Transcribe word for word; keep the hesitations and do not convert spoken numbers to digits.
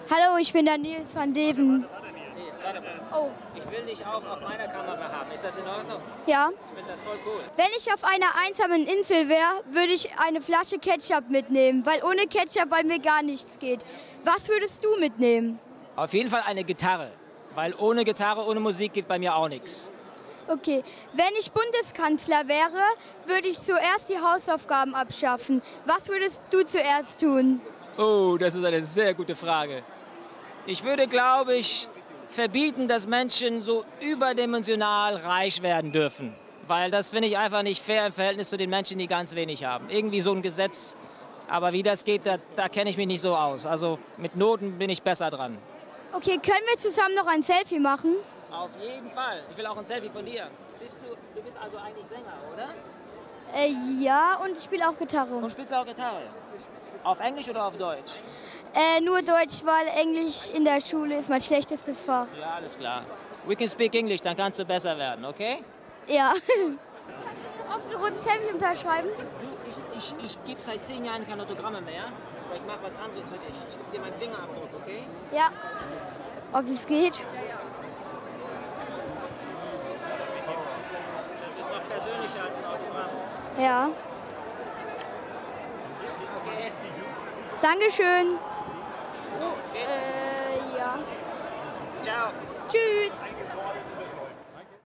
Hallo, ich bin der Nils van Deven. Nils, warte mal. Oh. Ich will dich auch auf meiner Kamera haben. Ist das in Ordnung? Ja. Ich finde das voll cool. Wenn ich auf einer einsamen Insel wäre, würde ich eine Flasche Ketchup mitnehmen, weil ohne Ketchup bei mir gar nichts geht. Was würdest du mitnehmen? Auf jeden Fall eine Gitarre. Weil ohne Gitarre, ohne Musik geht bei mir auch nichts. Okay, wenn ich Bundeskanzler wäre, würde ich zuerst die Hausaufgaben abschaffen. Was würdest du zuerst tun? Oh, das ist eine sehr gute Frage. Ich würde, glaube ich, verbieten, dass Menschen so überdimensional reich werden dürfen. Weil das finde ich einfach nicht fair im Verhältnis zu den Menschen, die ganz wenig haben. Irgendwie so ein Gesetz, aber wie das geht, da, da kenne ich mich nicht so aus. Also mit Noten bin ich besser dran. Okay, können wir zusammen noch ein Selfie machen? Auf jeden Fall. Ich will auch ein Selfie von dir. Bist du, du bist also eigentlich Sänger, oder? Äh, ja, und ich spiele auch Gitarre. Und spielst du auch Gitarre? Auf Englisch oder auf Deutsch? Äh, nur Deutsch, weil Englisch in der Schule ist mein schlechtestes Fach. Ja, alles klar. We can speak English, dann kannst du besser werden, okay? Ja. Auf den roten Selfie unterschreiben? Du, ich, ich, ich gebe seit zehn Jahren keine Autogramme mehr. Aber ich mache was anderes für dich. Ich gebe dir meinen Fingerabdruck, okay? Ja. Ob es geht? Das ist noch persönlicher als ein Autogramm. Ja. Okay. Dankeschön. Geht's? Äh, ja. Ciao. Tschüss.